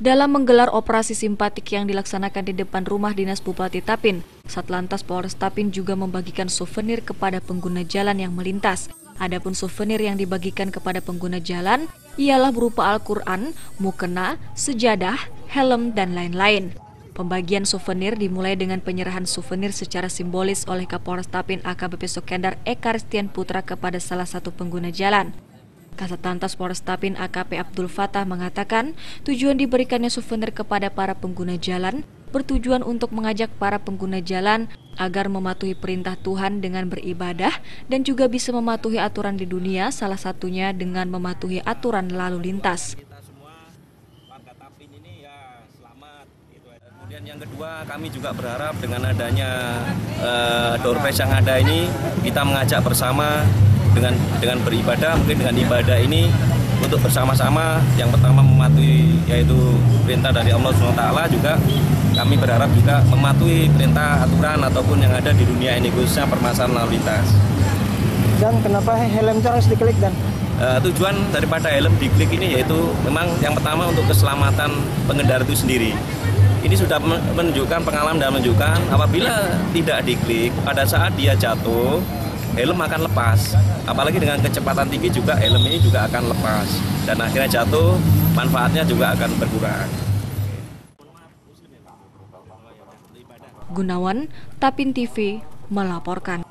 Dalam menggelar operasi simpatik yang dilaksanakan di depan rumah dinas Bupati Tapin, Satlantas Polres Tapin juga membagikan souvenir kepada pengguna jalan yang melintas. Adapun souvenir yang dibagikan kepada pengguna jalan ialah berupa Al-Quran, mukena, sejadah, helm, dan lain-lain. Pembagian souvenir dimulai dengan penyerahan souvenir secara simbolis oleh Kapolres Tapin AKBP Sokendar Eka Ristian Putra kepada salah satu pengguna jalan. Kasatlantas Polres Tapin AKP Abdul Fatah mengatakan tujuan diberikannya souvenir kepada para pengguna jalan bertujuan untuk mengajak para pengguna jalan agar mematuhi perintah Tuhan dengan beribadah dan juga bisa mematuhi aturan di dunia, salah satunya dengan mematuhi aturan lalu lintas. Kemudian yang kedua, kami juga berharap dengan adanya door prize yang ada ini, kita mengajak bersama dengan beribadah, mungkin dengan ibadah ini untuk bersama-sama yang pertama mematuhi yaitu perintah dari Allah SWT, juga kami berharap juga mematuhi perintah aturan ataupun yang ada di dunia ini, khususnya permasalahan lalu lintas. Dan kenapa helm harus diklik dan? Tujuan daripada helm diklik ini yaitu memang yang pertama untuk keselamatan pengendara itu sendiri. Ini sudah menunjukkan pengalaman dan menunjukkan apabila tidak diklik pada saat dia jatuh, helm akan lepas. Apalagi dengan kecepatan tinggi juga helm ini juga akan lepas. Dan akhirnya jatuh, manfaatnya juga akan berkurang. Gunawan, Tapin TV melaporkan.